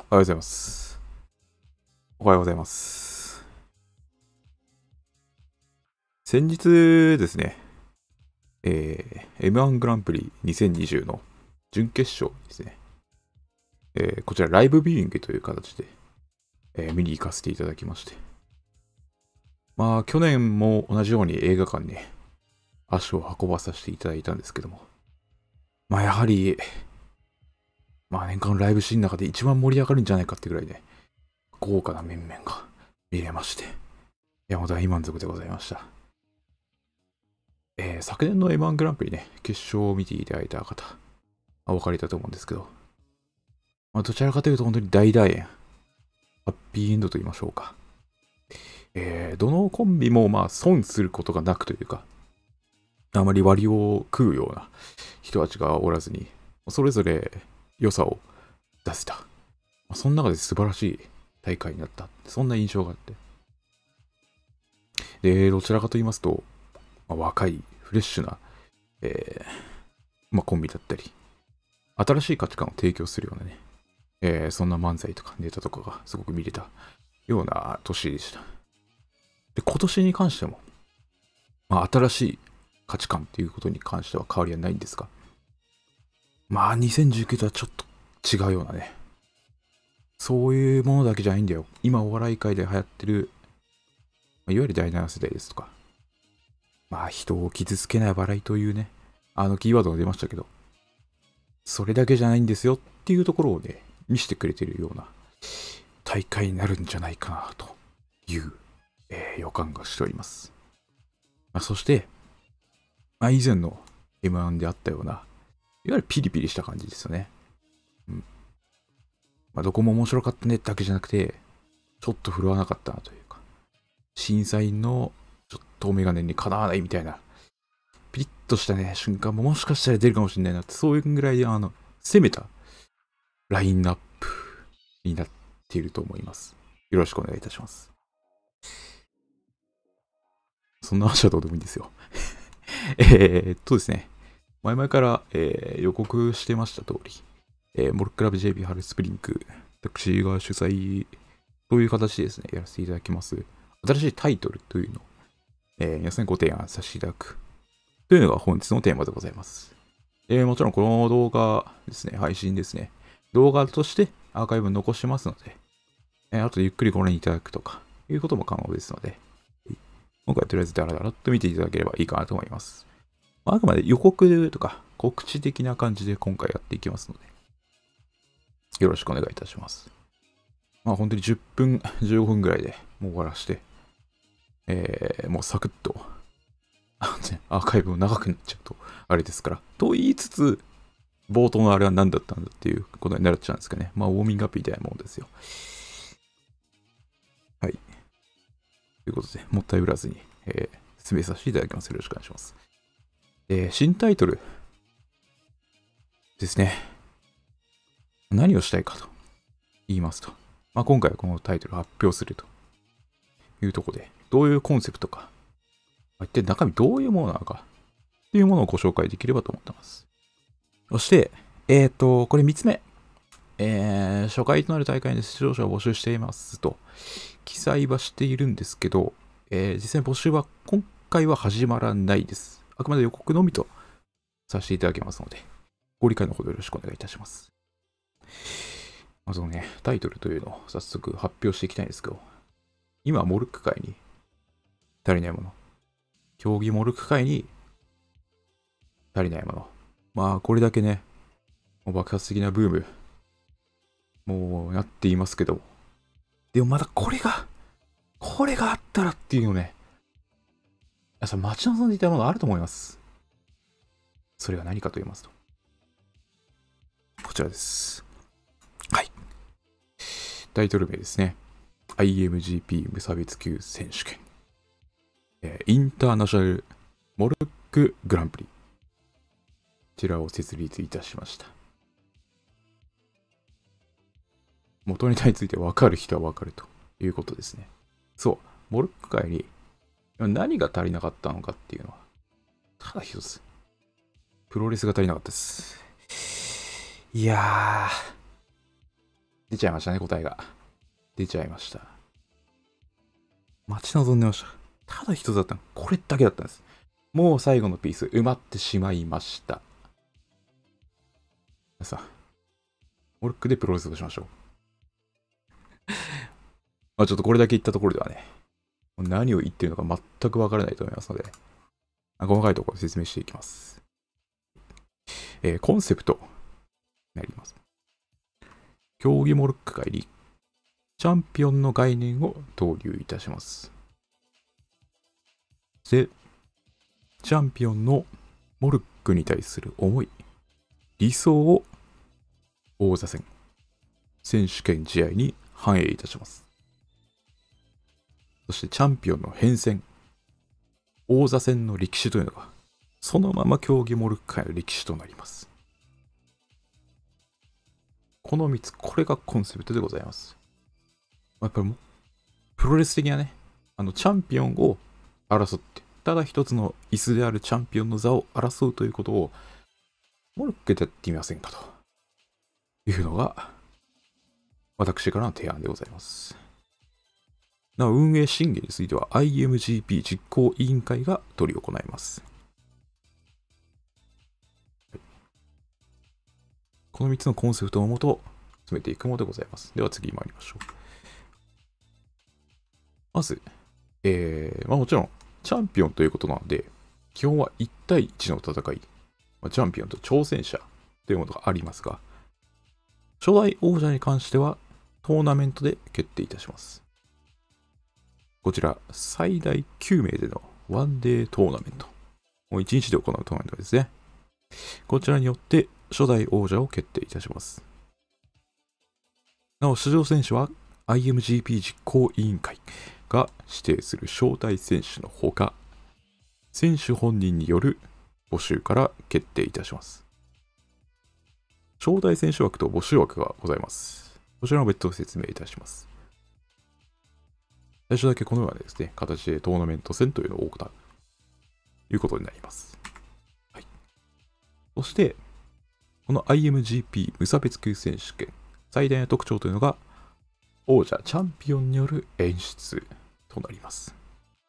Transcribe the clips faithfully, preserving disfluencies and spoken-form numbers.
おはようございます。おはようございます。先日ですね、えー、エムワン グランプリにせんにじゅうの準決勝ですね、えー、こちらライブビューイングという形で、えー、見に行かせていただきまして。まあ、去年も同じように映画館に足を運ばさせていただいたんですけども、まあ、やはり、まあ、年間ライブシーンの中で一番盛り上がるんじゃないかってぐらいね、豪華な面々が見れまして、いや、もう大満足でございました。えー、昨年の エムワン グランプリね、決勝を見ていただいた方、お分かりだと思うんですけど、まあ、どちらかというと本当に大団円、ハッピーエンドと言いましょうか。えー、どのコンビもまあ損することがなくというか、あまり割を食うような人たちがおらずに、それぞれ良さを出せた。まあ、その中で素晴らしい大会になった。そんな印象があって。で、どちらかと言いますと、まあ、若い、フレッシュな、えーまあ、コンビだったり、新しい価値観を提供するようなね、えー、そんな漫才とかネタとかがすごく見れたような年でした。で、今年に関しても、まあ、新しい価値観っていうことに関しては変わりはないんですが、まあ、にせんじゅうきゅうとはちょっと違うようなね、そういうものだけじゃないんだよ。今お笑い界で流行ってる、まあ、いわゆるだいなな世代ですとか、まあ、人を傷つけない笑いというね、あのキーワードが出ましたけど、それだけじゃないんですよっていうところをね、見せてくれてるような大会になるんじゃないかなという、えー予感がしております。まあ、そして、まあ、以前の エムワン であったような、いわゆるピリピリした感じですよね。うん。まあ、どこも面白かったねだけじゃなくて、ちょっと振るわなかったなというか、審査員のちょっとメガネにかなわないみたいな、ピリッとしたね、瞬間ももしかしたら出るかもしれないなって、そういうぐらい、あの、攻めたラインナップになっていると思います。よろしくお願いいたします。そんな話はどうでもいいんですよ。えーっとですね、前々から、えー予告してました通り、えーモルックラブ ジェービー 春スプリンク、私が主催という形でですね、やらせていただきます。新しいタイトルというのを、えー皆さんにご提案させていただくというのが本日のテーマでございます。えーもちろんこの動画ですね、配信ですね、動画としてアーカイブに残してますので、えー、あとゆっくりご覧いただくとかいうことも可能ですので、今回はとりあえずダラダラっと見ていただければいいかなと思います。まあ、あくまで予告とか告知的な感じで今回やっていきますので、よろしくお願いいたします。まあ本当にじゅっぷん、じゅうごふんぐらいでもう終わらして、えー、もうサクッと、あのね、アーカイブも長くなっちゃうと、あれですから。と言いつつ、冒頭のあれは何だったんだっていうことになっちゃうんですかね。まあ、ウォーミングアップみたいなもんですよ。はい。ということで、もったいぶらずに、えー、進めさせていただきます。よろしくお願いします。えー、新タイトルですね。何をしたいかと言いますと、まあ、今回はこのタイトルを発表するというところで、どういうコンセプトか、まあ一体中身どういうものなのかっていうものをご紹介できればと思ってます。そして、えっ、ー、と、これみっつめ。えー、初回となる大会に出場者を募集していますと、記載はしているんですけど、えー、実際に募集は今回は始まらないです。あくまで予告のみとさせていただきますので、ご理解のほどよろしくお願いいたします。まずね、タイトルというのを早速発表していきたいんですけど、今、モルック界に足りないもの。競技モルック界に足りないもの。まあ、これだけね、もう爆発的なブーム、もうなっていますけど、でもまだこれが、これがあったらっていうのね、皆さん待ち望んでいたものあると思います。それが何かと言いますと、こちらです。はい。タイトル名ですね。アイエムジーピー 無差別級選手権。えーインターナショナルモルックグランプリ。こちらを設立いたしました。元ネタについて分かる人は分かるということですね。そう、モルック界に何が足りなかったのかっていうのは、ただ一つ、プロレスが足りなかったです。いや出ちゃいましたね、答えが。出ちゃいました。待ち望んでました。ただ一つだったの。これだけだったんです。もう最後のピース埋まってしまいました。さあ、モルックでプロレスをしましょう。まあちょっとこれだけ言ったところではね、何を言ってるのか全くわからないと思いますので、細かいところで説明していきます。えー、コンセプトになります。競技モルック界にチャンピオンの概念を導入いたします。で、チャンピオンのモルックに対する思い、理想を王座戦、選手権試合に反映いたします。そしてチャンピオンの変遷、王座戦の歴史というのが、そのまま競技モルック界の歴史となります。このみっつ、これがコンセプトでございます。やっぱりもう、プロレス的なね、あの、チャンピオンを争って、ただ一つの椅子であるチャンピオンの座を争うということを、モルックでやってみませんかというのが、私からの提案でございます。なお、運営審議については アイエムジーピー 実行委員会が執り行います。はい、このみっつのコンセプトのもと、進めていくものでございます。では次参りましょう。まず、えー、まあもちろん、チャンピオンということなので、基本はいち対いちの戦い、まあ、チャンピオンと挑戦者というものがありますが、初代王者に関してはトーナメントで決定いたします。こちら、最大きゅうめいでのワンデートーナメント。もういちにちで行うトーナメントですね。こちらによって初代王者を決定いたします。なお、出場選手は アイエムジーピー 実行委員会が指定する招待選手のほか、選手本人による募集から決定いたします。招待選手枠と募集枠がございます。こちらも別途説明いたします。最初だけこのようなですね、形でトーナメント戦というのを行うということになります。はい、そして、この アイエムジーピー 無差別級選手権、最大の特徴というのが、王者チャンピオンによる演出となります。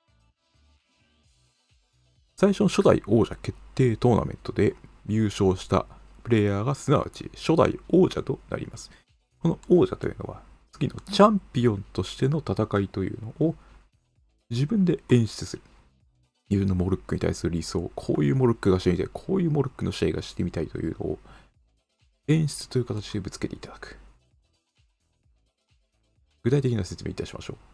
最初の初代王者決定トーナメントで優勝したプレイヤーがすなわち初代王者となります。この王者というのは次のチャンピオンとしての戦いというのを自分で演出する。自分のモルックに対する理想、こういうモルックがしてみたい、こういうモルックの試合がしてみたいというのを演出という形でぶつけていただく。具体的な説明いたしましょう。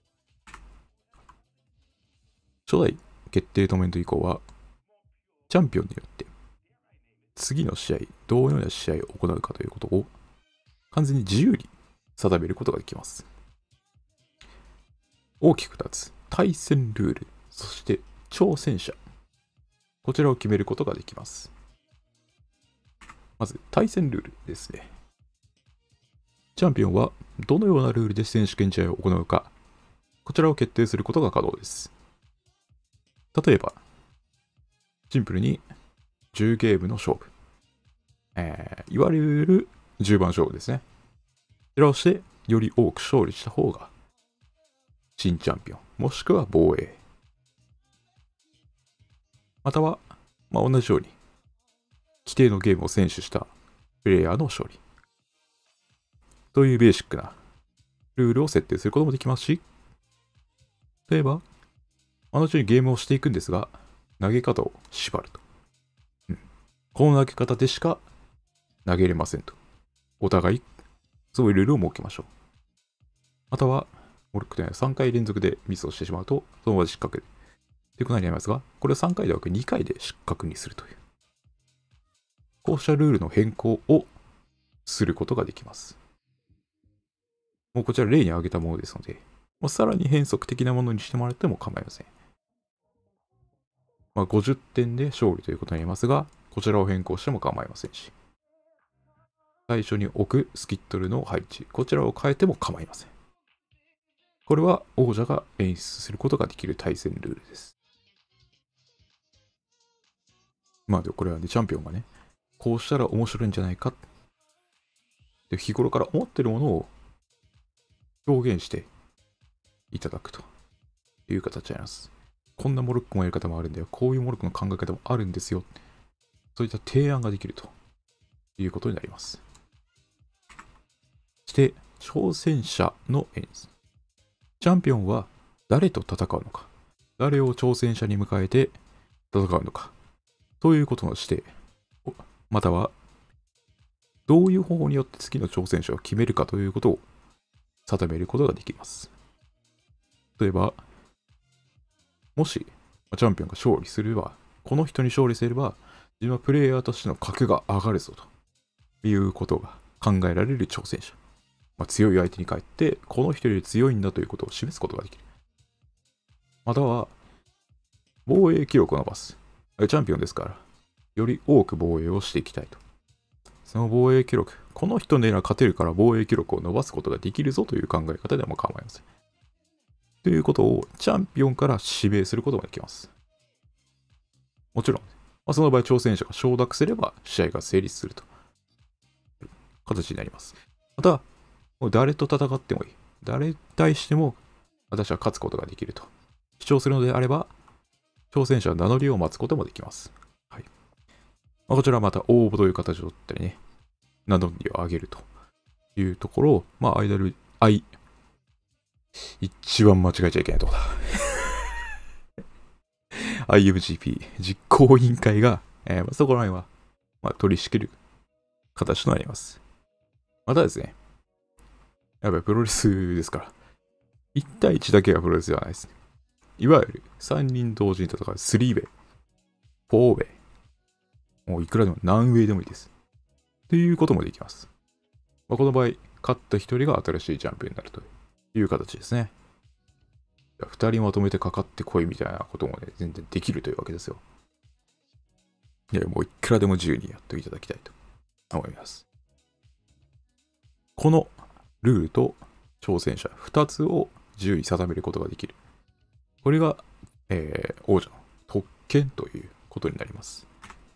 初代決定トーナメント以降は、チャンピオンによって次の試合、どのような試合を行うかということを完全に自由に定めることができます。大きくふたつ、対戦ルール、そして挑戦者。こちらを決めることができます。まず、対戦ルールですね。チャンピオンはどのようなルールで選手権試合を行うか、こちらを決定することが可能です。例えば、シンプルにじゅうゲームの勝負。えー、いわゆるじゅうばん勝負ですね。こちらをして、より多く勝利した方が、新チャンピオン、もしくは防衛。または、まあ、同じように、規定のゲームを選手したプレイヤーの勝利。というベーシックなルールを設定することもできますし、例えば、同じようにゲームをしていくんですが、投げ方を縛ると。うん、この投げ方でしか投げれませんと。お互い、そういうルールを設けましょう。または、モルックというのはさんかい連続でミスをしてしまうと、そのまま失格ということになりますが、これをさんかいではなくにかいで失格にするという。こうしたルールの変更をすることができます。もうこちら例に挙げたものですので、もうさらに変則的なものにしてもらっても構いません。まあ、ごじゅってんで勝利ということになりますが、こちらを変更しても構いませんし、最初に置くスキットルの配置、こちらを変えても構いません。これは王者が演出することができる対戦ルールです。まあでもこれはね、チャンピオンがね、こうしたら面白いんじゃないかで日頃から思ってるものを表現していただくという形になります。こんなモルックのやり方もあるんだよ。こういうモルックの考え方もあるんですよ。そういった提案ができるということになります。そして、挑戦者の演出。チャンピオンは誰と戦うのか、誰を挑戦者に迎えて戦うのか、ということの指定、または、どういう方法によって次の挑戦者を決めるかということを定めることができます。例えば、もし、チャンピオンが勝利すれば、この人に勝利すれば、自分はプレイヤーとしての格が上がるぞということが考えられる挑戦者。まあ、強い相手に帰って、この人より強いんだということを示すことができる。または、防衛記録を伸ばす。チャンピオンですから、より多く防衛をしていきたいと。その防衛記録、この人なら勝てるから防衛記録を伸ばすことができるぞという考え方でも構いません。ということをチャンピオンから指名することができます。もちろん、まあ、その場合挑戦者が承諾すれば試合が成立するという形になります。また、誰と戦ってもいい。誰に対しても私は勝つことができると主張するのであれば、挑戦者は名乗りを待つこともできます。はい。まあ、こちらはまた応募という形を取ったりね、名乗りを上げるというところを、まあ、アイドル、アイ、一番間違えちゃいけないところだ。アイエムジーピー 実行委員会が、えー、まあそこら辺は、まあ、取り仕切る形となります。またですね、やっぱりプロレスですから、いち対いちだけがプロレスではないですね。いわゆるさんにん同時に戦うスリーウェイ、フォーウェイ、もういくらでも何ウェイでもいいです。ということもできます。まあ、この場合、勝ったひとりが新しいチャンピオンになるという形ですね。ふたりまとめてかかってこいみたいなこともね、全然できるというわけですよ。いや、もういくらでも自由にやっていただきたいと思います。このルールと挑戦者ふたつを自由に定めることができる。これが、えー、王者の特権ということになります。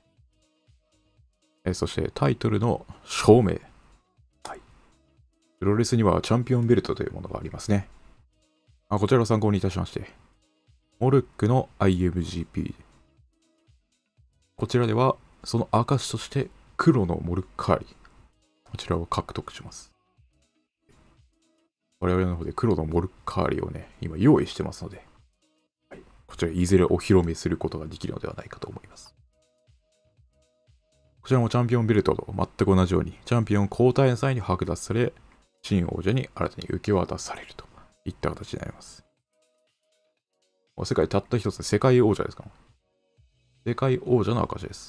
えー、そしてタイトルの証明。はい。プロレスにはチャンピオンベルトというものがありますね。あこちらを参考にいたしまして、モルックの アイエムジーピー。こちらでは、その証として黒のモルッカーリ。こちらを獲得します。我々の方で黒のモルッカーリをね、今用意してますので、はい、こちらいずれお披露目することができるのではないかと思います。こちらもチャンピオンベルトと全く同じように、チャンピオン交代の際に剥奪され、新王者に新たに受け渡されるといった形になります。世界たった一つ世界王者ですか？世界王者の証です。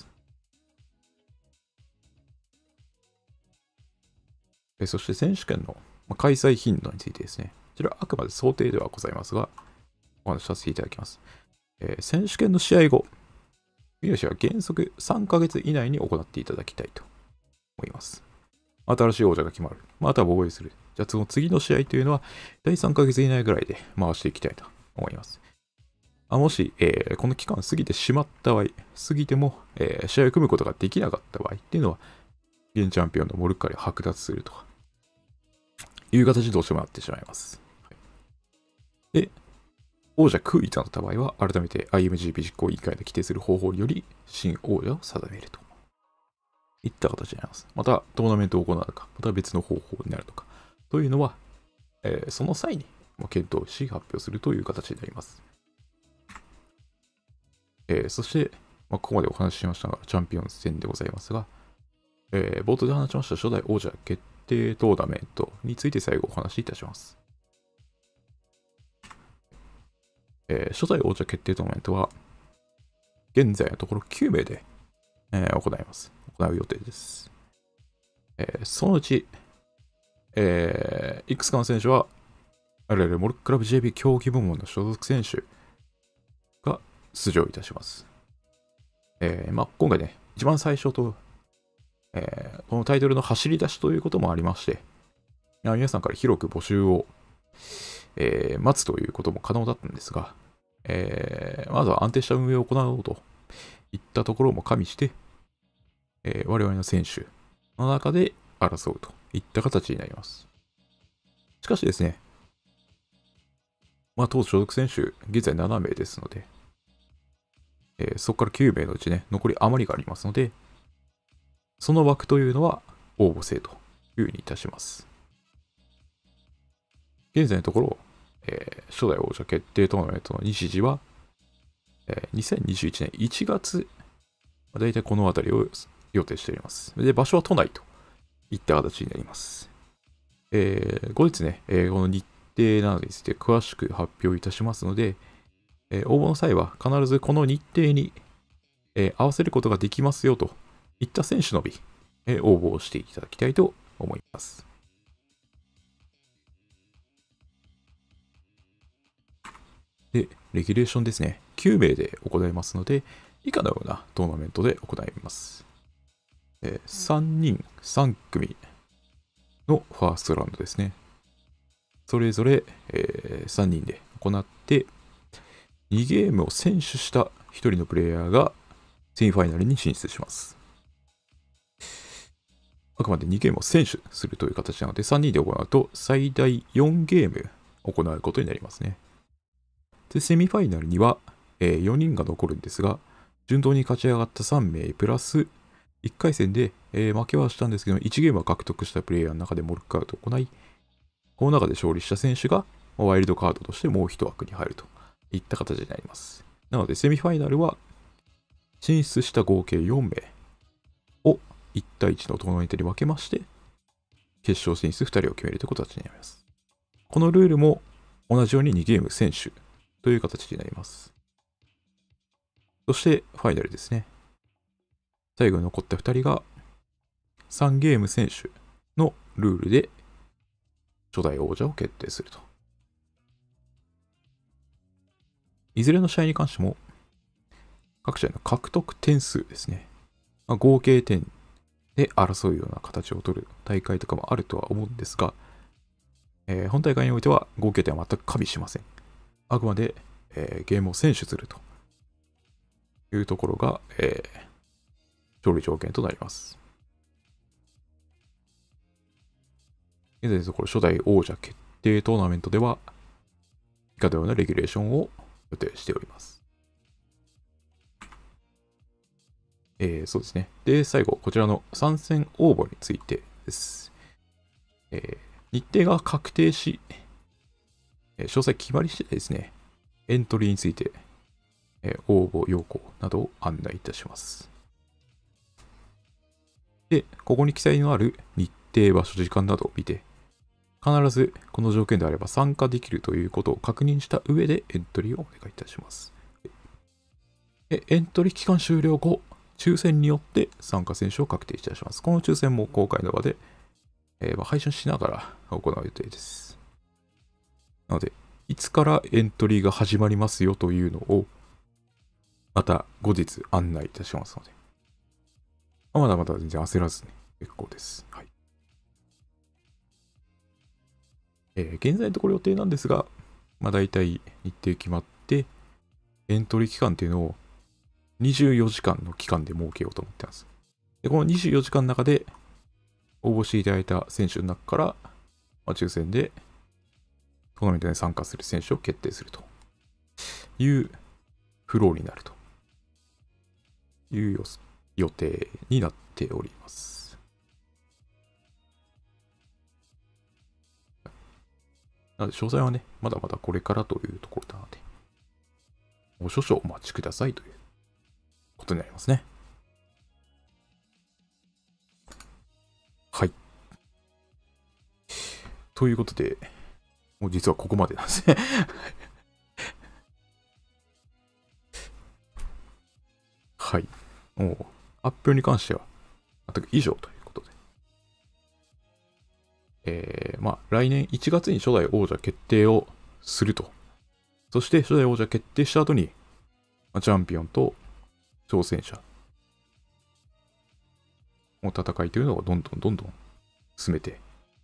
そして選手権の開催頻度についてですね。こちらはあくまで想定ではございますが、お話しさせていただきます。えー、選手権の試合後、三好は原則さんかげつ以内に行っていただきたいと思います。新しい王者が決まる。また防衛する。じゃあその次の試合というのは、だいさんかげつ以内ぐらいで回していきたいと思います。あもし、えー、この期間過ぎてしまった場合、過ぎても、えー、試合を組むことができなかった場合っていうのは、現チャンピオンのモルッカリを剥奪するとか、いう形でどうしてもなってしまいます。はい、で、王者空位となった場合は、改めて アイエムジーピー 実行委員会で規定する方法により、新王者を定めるといった形になります。また、トーナメントを行うのか、また別の方法になるのか、というのは、えー、その際に検討し発表するという形になります。えー、そして、まあ、ここまでお話ししましたが、チャンピオン戦でございますが、えー、冒頭で話しました初代王者決定トーナメントについて最後お話しいたします。えー、初代王者決定トーナメントは、現在のところきゅうめいで、えー、行います。行う予定です。えー、そのうち、えー、いくつかの選手は、我々モルッククラブ ジェービー 競技部門の所属選手が出場いたします。えーまあ、今回ね、一番最初と、えー、このタイトルの走り出しということもありまして、皆さんから広く募集を、えー、待つということも可能だったんですが、えー、まずは安定した運営を行おうといったところも加味して、えー、我々の選手の中で争うといった形になります。しかしですね、まあ、当所属選手、現在ななめいですので、えー、そこからきゅうめいのうちね、残り余りがありますので、その枠というのは応募制というふうにいたします。現在のところ、えー、初代王者決定トーナメントの日時は、えー、にせんにじゅういちねんいちがつ、だいたいこの辺りを予定しております。で、場所は都内といった形になります。えー、後日ね、えー、この日程などについて詳しく発表いたしますので、えー、応募の際は必ずこの日程に、えー、合わせることができますよといった選手のみ、えー、応募をしていただきたいと思います。で、レギュレーションですね。きゅうめいで行いますので、以下のようなトーナメントで行います。えー、さんにんさんくみのファーストラウンドですね。それぞれ、えー、さんにんで行って、にゲームを先取したひとりのプレイヤーがセミファイナルに進出します。あくまでにゲームを先取するという形なので、さんにんで行うと最大よんゲーム行うことになりますね。で、セミファイナルには、えー、よにんが残るんですが、順当に勝ち上がったさんめいプラス、いっかい戦で、えー、負けはしたんですけど、いちゲームは獲得したプレイヤーの中でモルックアウトを行い、この中で勝利した選手がワイルドカードとしてもう一枠に入るといった形になります。なので、セミファイナルは進出した合計よんめいをいちたいいちのトーナメントに分けまして、決勝進出ふたりを決めるという形になります。このルールも同じようににゲーム先取という形になります。そして、ファイナルですね。最後に残ったふたりがさんゲーム先取のルールで初代王者を決定すると。いずれの試合に関しても、各試合の獲得点数ですね。まあ、合計点で争うような形を取る大会とかもあるとは思うんですが、えー、本大会においては合計点は全く加味しません。あくまで、えー、ゲームを先取するというところが、えー、勝利条件となります。現在のところ初代王者決定トーナメントでは、以下のようなレギュレーションを予定しております。えー、そうですね。で、最後、こちらの参戦応募についてです。えー、日程が確定し、詳細決まり次第ですね、エントリーについて、えー、応募要項などを案内いたします。で、ここに記載のある日程、場所、時間などを見て、必ずこの条件であれば参加できるということを確認した上でエントリーをお願いいたします。で、エントリー期間終了後、抽選によって参加選手を確定いたします。この抽選も公開の場で、えー、配信しながら行う予定です。なので、いつからエントリーが始まりますよというのを、また後日案内いたしますので、まだまだ全然焦らずに結構です。はい。えー、現在のところ予定なんですが、まあ大体日程決まって、エントリー期間っていうのをにじゅうよじかんの期間で設けようと思ってます。で、このにじゅうよじかんの中で応募していただいた選手の中から、まあ、抽選でトーナメントに参加する選手を決定するというフローになるという予定になっております。なので詳細はね、まだまだこれからというところなので、もう少々お待ちくださいということになりますね。はい。ということで、もう実はここまでなんですね。はい。もう発表に関しては全く以上ということで。えー、まあ来年いちがつに初代王者決定をすると。そして初代王者決定した後に、まあ、チャンピオンと挑戦者の戦いというのをどんどんどんどん進めて、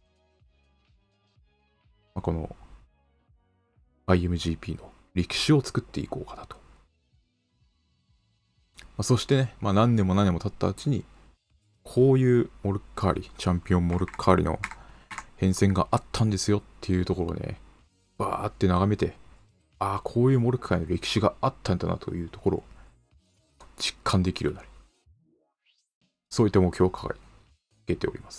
まあ、この アイエムジーピー の歴史を作っていこうかなと。まあ、そしてね、まあ、何年も何年も経ったうちに、 こういうモルカーリ、チャンピオンモルカーリの変遷があったんですよっていうところをね、バーって眺めて、ああ、こういうモルカーリの歴史があったんだなというところを実感できるようになる。そういった目標を掲げております。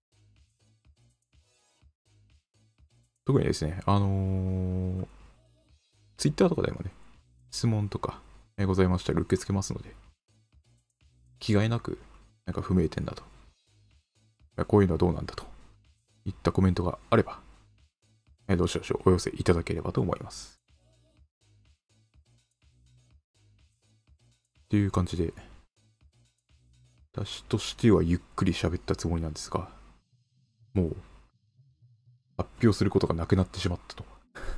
特にですね、あのー、Twitter とかでもね、質問とかございましたら受け付けますので、気概なく、なんか不明点だと、こういうのはどうなんだといったコメントがあれば、どしどしお寄せいただければと思います。っていう感じで、私としてはゆっくり喋ったつもりなんですが、もう、発表することがなくなってしまったと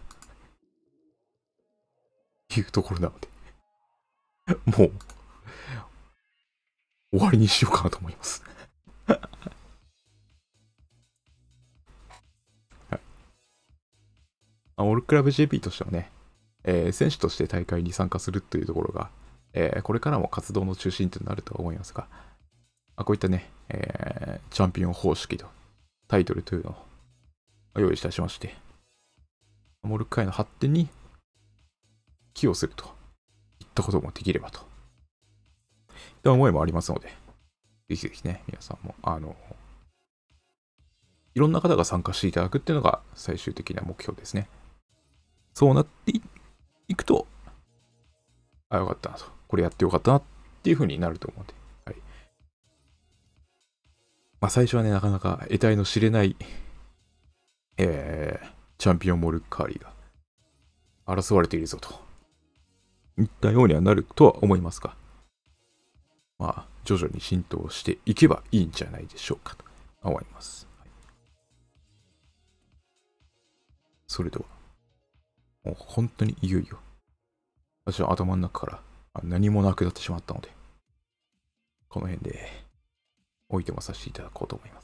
いうところなので、もう、終わりにしようかなと思いますはい。オールクラブ ジェーピー としてはね、えー、選手として大会に参加するというところが、えー、これからも活動の中心となると思いますが、まあ、こういったね、えー、チャンピオン方式とタイトルというのを用意いたしまして、モルカイの発展に寄与するといったこともできればといった思いもありますので、ぜひぜひね、皆さんも、あの、いろんな方が参加していただくっていうのが最終的な目標ですね。そうなっていくと、あ、よかったなと、これやってよかったなっていう風になると思うんで、はい。まあ最初はね、なかなか得体の知れない、えー、チャンピオンモルカーリーが争われているぞといったようにはなるとは思いますが、まあ徐々に浸透していけばいいんじゃないでしょうかと思います。はい、それでは、もう本当にいよいよ、私は頭の中から何もなくなってしまったので、この辺で置いてもさせていただこうと思います。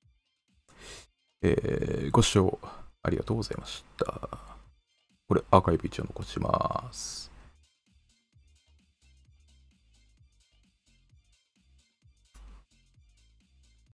えー、ご視聴ありがとうございました。これアーカイブ一応残します。